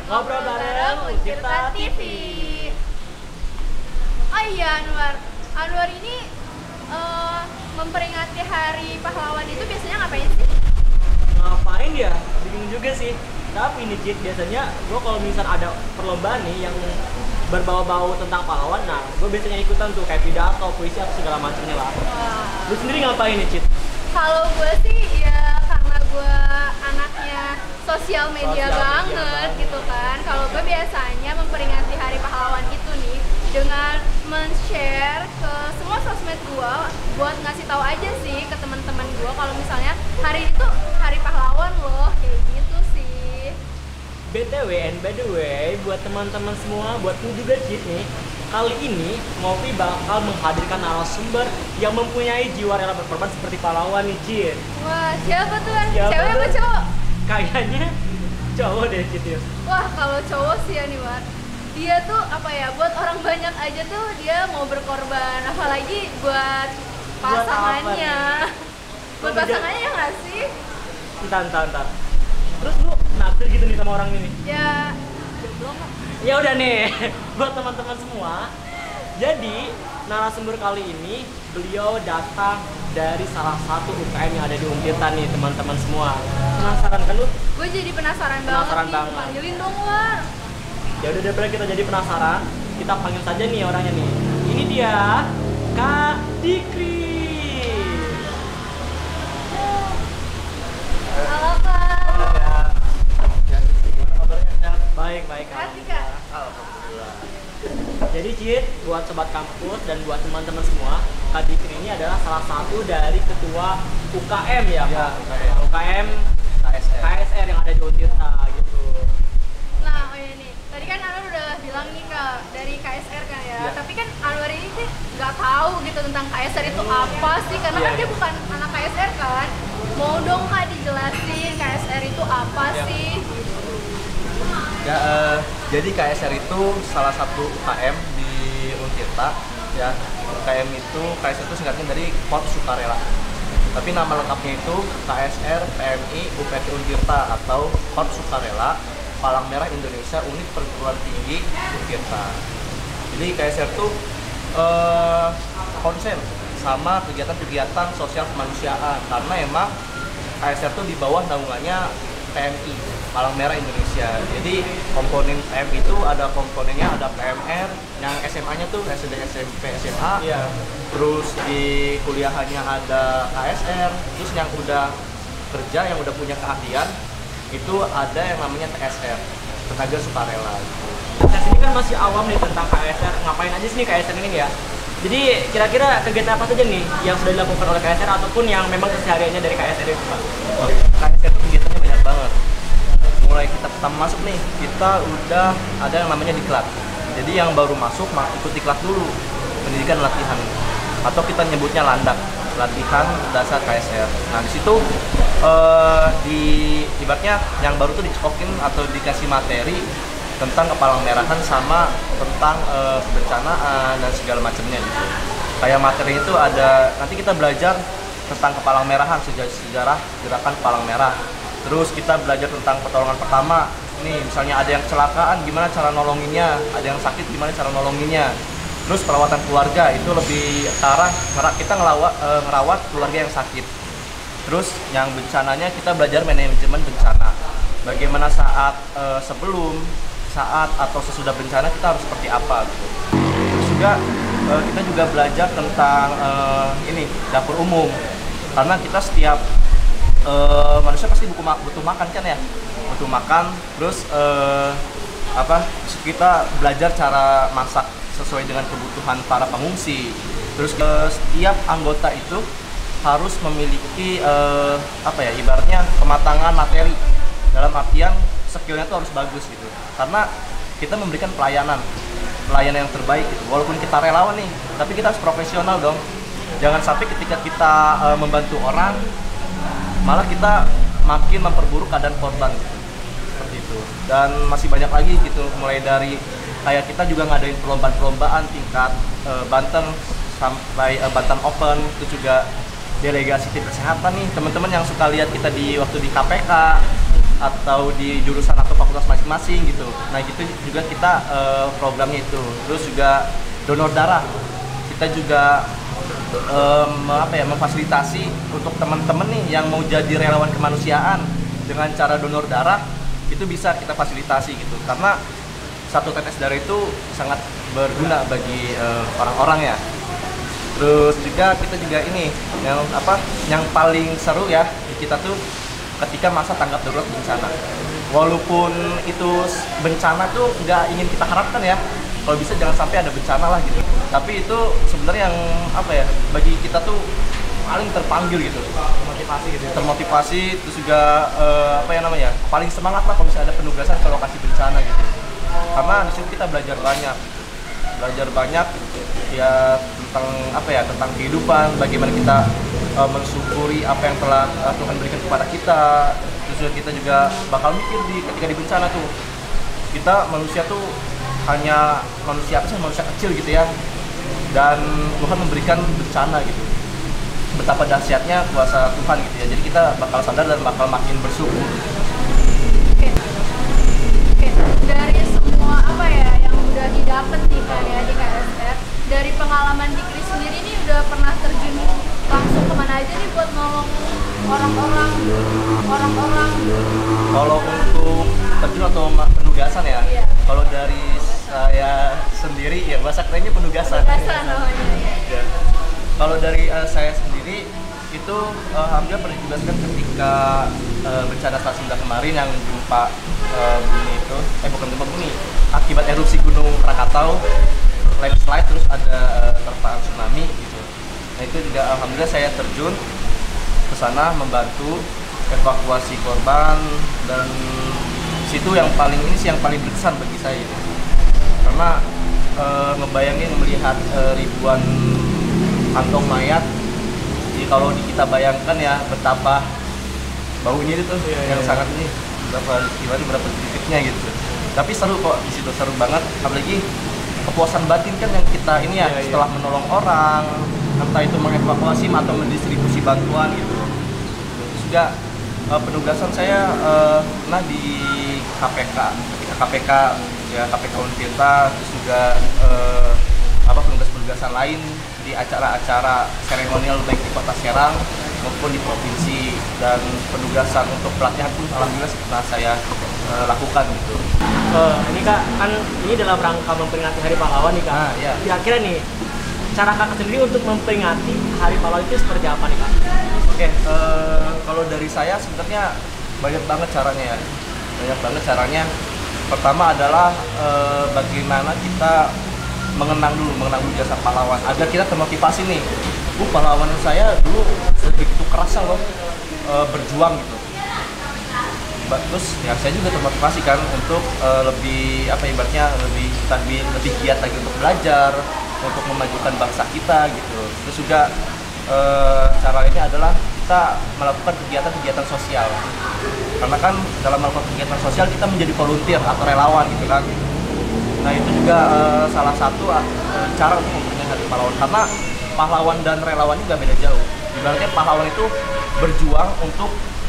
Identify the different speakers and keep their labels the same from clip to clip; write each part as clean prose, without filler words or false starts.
Speaker 1: Ngobrol bareng Uncipta TV.
Speaker 2: Oh iya Anwar ini memperingati Hari Pahlawan itu biasanya ngapain sih?
Speaker 1: Ngapain ya? Bingung juga sih. Tapi nih Cid, biasanya gue kalau misal ada perlombaan nih yang berbau-bau tentang pahlawan, nah gue biasanya ikutan tuh kayak pidato, puisi atau segala macamnya lah.
Speaker 2: Wah.
Speaker 1: Lu sendiri ngapain nih Cid?
Speaker 2: Kalau gue sih ya karena gue anaknya sosial media banget gitu kan. Kalau gue biasanya memperingati Hari Pahlawan itu nih dengan men-share ke semua sosmed gue buat ngasih tahu aja sih ke teman-teman gue kalau misalnya hari itu Hari Pahlawan loh, kayak gitu sih.
Speaker 1: BTW and by the way, buat teman-teman semua, buat lu juga Cid nih, kali ini Ngopi bakal menghadirkan narasumber yang mempunyai jiwa rela berkorban seperti pahlawan nih Cid.
Speaker 2: Wah, siapa tuh?
Speaker 1: Siapa
Speaker 2: Cewek apa
Speaker 1: tuh?
Speaker 2: cowok?
Speaker 1: Kayaknya cowok deh Cid ya.
Speaker 2: Wah, kalau cowok sih ya nih, War. Dia tuh apa ya, buat orang banyak aja tuh dia mau berkorban, apalagi buat
Speaker 1: Buat apa
Speaker 2: pasangannya.
Speaker 1: nih?
Speaker 2: Buat pasangannya nggak sih?
Speaker 1: Entar. Terus lu naksir gitu nih sama orang ini?
Speaker 2: Ya, jomblo nggak?
Speaker 1: Ya udah nih, buat teman-teman semua. Jadi narasumber kali ini beliau datang dari salah satu UKM yang ada di Untirta nih teman-teman semua. Penasaran kan lu?
Speaker 2: Gue jadi penasaran
Speaker 1: Penasaran
Speaker 2: banget nih,
Speaker 1: banget.
Speaker 2: panggilin dong, War.
Speaker 1: Ya udah daripada kita jadi penasaran, kita panggil saja nih orangnya nih. Ini dia Kak Dikri.
Speaker 2: Halo, Kak.
Speaker 1: Baik.
Speaker 2: Kasih, Kak.
Speaker 1: Jadi Cid, buat sobat kampus dan buat teman-teman semua, Kak Dikri ini adalah salah satu dari ketua UKM ya,
Speaker 3: Ya,
Speaker 1: Pak? UKM KSR yang ada di Untirta gitu.
Speaker 2: Nah, oh iya nih. Tadi kan Anwar udah bilang nih, Kak, dari KSR kan ya.
Speaker 1: Iya.
Speaker 2: Tapi kan Anwar ini sih nggak tahu gitu tentang KSR itu apa sih, karena
Speaker 1: Iya,
Speaker 2: kan dia
Speaker 1: iya.
Speaker 2: bukan anak KSR kan. Mau dong Kak dijelasin KSR itu apa
Speaker 1: Iya.
Speaker 2: sih?
Speaker 3: Ya, jadi KSR itu salah satu UKM di Untirta. Ya, UKM itu KSR itu singkatnya dari Korps Sukarela. Tapi nama lengkapnya itu KSR PMI UPT Untirta atau Korps Sukarela Palang Merah Indonesia Unit Perguruan Tinggi Untirta. Jadi KSR itu konsen sama kegiatan-kegiatan sosial kemanusiaan karena emang KSR itu di bawah naungannya PMI Palang Merah Indonesia. Jadi komponen PMI itu ada komponennya, ada PMR yang SMA-nya tuh SD, SMP, SMA.
Speaker 1: Iya.
Speaker 3: Terus di kuliahannya ada KSR. Terus yang udah kerja, yang udah punya keahlian itu ada yang namanya TSR, tenaga sukarela.
Speaker 1: Saya sini kan masih awam nih tentang KSR. Ngapain aja sih nih KSR ini ya? Jadi kira-kira kegiatan apa saja nih yang sudah dilakukan oleh KSR ataupun yang memang kesehariannya dari KSR itu, Pak?
Speaker 3: KSR itu kegiatannya banyak banget. Mulai kita pertama masuk nih, kita udah ada yang namanya diklat. Jadi yang baru masuk ikut diklat dulu, pendidikan latihan, atau kita nyebutnya landak, latihan dasar KSR. Nah di situ di ibaratnya yang baru tuh dicekokin atau dikasih materi tentang kepalang merahan sama tentang kebencanaan dan segala macamnya gitu. Kayak materi itu ada, nanti kita belajar tentang kepalang merahan, sejarah gerakan kepalang merah. Terus kita belajar tentang pertolongan pertama. Nih, misalnya ada yang kecelakaan, gimana cara nolonginnya? Ada yang sakit, gimana cara nolonginnya? Terus perawatan keluarga itu lebih ke arah kita ngerawat keluarga yang sakit. Terus yang bencananya kita belajar manajemen bencana. Bagaimana saat sebelum, saat atau sesudah bencana kita harus seperti apa gitu. Terus juga kita juga belajar tentang ini dapur umum. Karena kita setiap manusia pasti butuh makan kan ya, butuh makan. Terus kita belajar cara masak sesuai dengan kebutuhan para pengungsi. Terus setiap anggota itu harus memiliki ibaratnya kematangan materi, dalam artian skillnya tuh harus bagus gitu. Karena kita memberikan pelayanan yang terbaik gitu. Walaupun kita relawan nih, tapi kita harus profesional dong. Jangan sampai ketika kita membantu orang malah kita makin memperburuk keadaan korban gitu. Seperti itu. Dan masih banyak lagi gitu, mulai dari kayak kita juga ngadain perlombaan tingkat Banten sampai Banten Open, itu juga delegasi tim kesehatan nih, teman-teman yang suka lihat kita di waktu di KPK atau di jurusan atau fakultas masing-masing gitu. Nah gitu juga kita programnya itu. Terus juga donor darah, kita juga memfasilitasi untuk teman-teman nih yang mau jadi relawan kemanusiaan dengan cara donor darah, itu bisa kita fasilitasi gitu, karena satu tetes darah itu sangat berguna bagi orang-orang ya. Terus juga kita juga ini yang paling seru ya di kita tuh ketika masa tanggap darurat bencana. Walaupun itu bencana tuh nggak ingin kita harapkan ya, kalau bisa jangan sampai ada bencana lah gitu. Tapi itu sebenarnya yang bagi kita tuh paling terpanggil gitu,
Speaker 1: Motivasi gitu.
Speaker 3: termotivasi, terus juga paling semangat lah kalau bisa ada penugasan ke lokasi bencana gitu. Karena di situ kita belajar banyak ya tentang kehidupan, bagaimana kita mensyukuri apa yang telah Tuhan berikan kepada kita. Terus kita juga bakal mikir ketika di bencana tuh, kita manusia tuh hanya manusia kecil gitu ya, dan Tuhan memberikan bencana gitu, betapa dahsyatnya kuasa Tuhan gitu ya. Jadi kita bakal sadar dan bakal makin bersyukur.
Speaker 2: Oke. Dari semua yang udah didapat nih kan ya di KSR, dari pengalaman Dikri sendiri nih udah pernah terjun langsung kemana aja nih buat nolong orang-orang?
Speaker 3: Kalau untuk terjun atau penugasan ya,
Speaker 2: Iya.
Speaker 3: kalau dari saya sendiri ya bahasa kerennya penugasan.
Speaker 2: Namanya.
Speaker 3: Ya. Kalau dari saya sendiri itu alhamdulillah pernah ditugaskan ketika bencana Sunda kemarin yang gempa bumi itu, bukan gempa bumi, akibat erupsi Gunung Krakatau, landslide, terus ada terpaan tsunami gitu. Nah itu juga alhamdulillah saya terjun ke sana membantu evakuasi korban, dan situ yang paling berkesan bagi saya gitu. Karena ngebayangin melihat ribuan kantong mayat. Jadi kalau kita bayangkan ya betapa baunya itu yang sangat ini, berapa titiknya gitu. Tapi seru kok di situ, seru banget. Apalagi kepuasan batin kan yang kita ini ya, setelah menolong orang, entah itu mengevakuasi atau mendistribusi bantuan gitu. Terus juga penugasan saya pernah di KPK, ketika KPK ya, KPK Untirta, terus juga penugasan lain di acara-acara seremonial baik di Kota Serang maupun di provinsi, dan penugasan untuk pelatihan pun alhamdulillah pernah saya lakukan gitu.
Speaker 1: Ini Kak, kan ini dalam rangka memperingati Hari Pahlawan nih Kak.
Speaker 3: Nah, iya.
Speaker 1: Kira-kira nih, cara Kakak sendiri untuk memperingati Hari Pahlawan itu seperti apa nih Kak?
Speaker 3: Oke, kalau dari saya sebenarnya banyak banget caranya. Pertama adalah bagaimana kita mengenang dulu jasa pahlawan, agar kita termotivasi nih. Pahlawan saya dulu begitu kerasa loh berjuang gitu. Terus ya saya juga termotivasi kan untuk lebih lebih giat lagi untuk belajar, untuk memajukan bangsa kita gitu. Terus juga cara ini adalah kita melakukan kegiatan sosial, karena kan dalam melakukan kegiatan sosial kita menjadi volunteer atau relawan gitu kan. Nah itu juga salah satu cara untuk memperingati Hari Pahlawan, karena pahlawan dan relawan juga beda jauh. Ibaratnya pahlawan itu berjuang untuk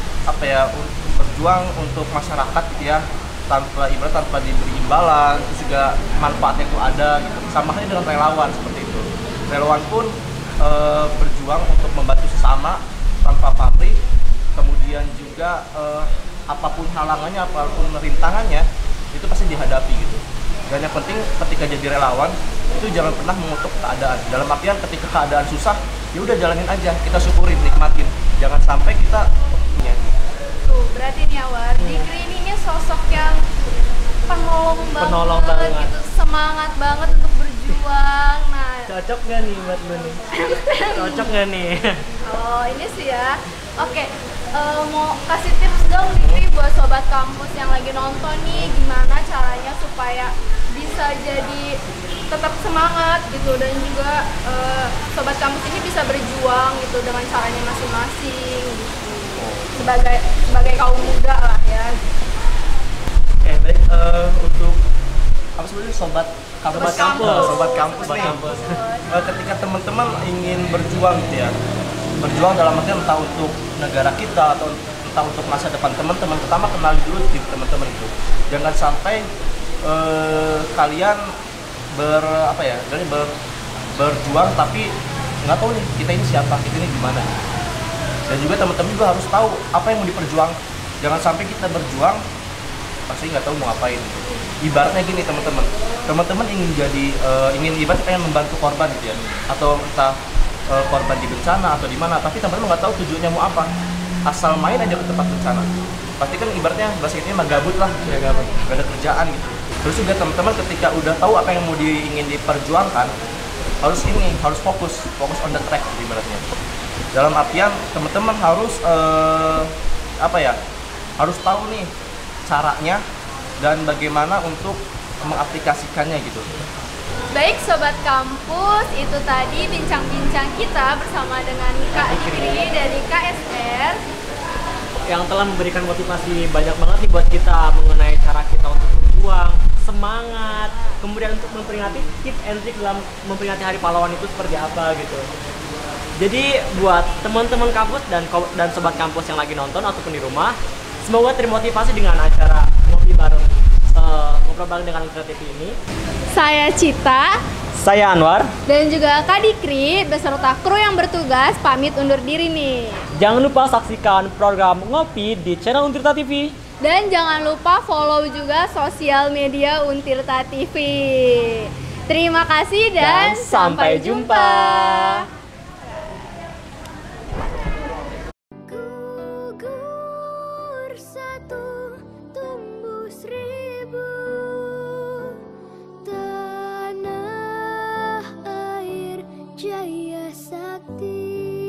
Speaker 3: berjuang untuk masyarakat gitu ya, tanpa diberi imbalan, terus juga manfaatnya itu ada gitu. Sama halnya dengan relawan seperti itu. Relawan pun berjuang untuk membantu sesama tanpa pamrih, kemudian juga apapun halangannya, apapun rintangannya itu pasti dihadapi gitu. Dan yang penting ketika jadi relawan itu jangan pernah mengutuk keadaan. Dalam artian ketika keadaan susah, ya udah jalanin aja, kita syukurin, nikmatin. Jangan sampai kita
Speaker 2: Tuh, berarti nih Awar, Dikri ini sosok yang penolong banget gitu, semangat banget untuk berjuang. Nah,
Speaker 1: Cocok nggak nih buat lu nih? Cocok nggak nih?
Speaker 2: oh ini sih ya. Oke, mau kasih tips dong Dikri buat sobat kampus yang lagi nonton nih, gimana caranya supaya bisa jadi tetap semangat gitu, dan juga sobat kampus ini bisa berjuang gitu dengan caranya masing-masing gitu. Sebagai kaum muda lah ya.
Speaker 3: Oke, baik, untuk apa sebenarnya sobat kampus nih. Ketika teman-teman ingin berjuang gitu ya, berjuang dalam artian entah untuk negara kita atau cita-cita untuk masa depan teman-teman, pertama kenali dulu diri teman-teman itu. Jangan sampai kalian berjuang tapi nggak tahu nih kita ini siapa, kita ini gimana. Dan juga teman-teman juga harus tahu apa yang mau diperjuang. Jangan sampai kita berjuang pasti nggak tahu mau ngapain. Ibaratnya gini teman-teman ingin ibarat pengen membantu korban gitu ya, atau entah korban di bencana atau di mana, tapi teman-teman nggak tahu tujuannya mau apa, asal main aja ke tempat bencana, pasti kan ibaratnya bahasa ini mah gabut lah, ya gabut, gak ada kerjaan gitu. Terus juga teman-teman ketika udah tahu apa yang mau ingin diperjuangkan, harus fokus on the track gitu ibaratnya. Dalam artian teman-teman harus harus tahu nih caranya dan bagaimana untuk mengaplikasikannya gitu.
Speaker 2: Baik Sobat Kampus, itu tadi bincang-bincang kita bersama dengan Kak Dikri dari KSR
Speaker 1: yang telah memberikan motivasi banyak banget nih buat kita mengenai cara kita untuk berjuang, semangat, kemudian untuk memperingati tips and trick dalam memperingati Hari Pahlawan itu seperti apa gitu. Jadi buat teman-teman kampus dan sobat kampus yang lagi nonton ataupun di rumah, semoga termotivasi dengan acara ngobrol bareng dengan Untirta TV ini.
Speaker 2: Saya Cita,
Speaker 1: Saya Anwar,
Speaker 2: dan juga Kak Dikri beserta kru yang bertugas pamit undur diri nih.
Speaker 1: Jangan lupa saksikan program Ngopi di channel Untirta TV.
Speaker 2: Dan jangan lupa follow juga sosial media Untirta TV. Terima kasih dan sampai jumpa.
Speaker 4: Gugur satu, tumbuh seribu. Tanah air jaya sakti.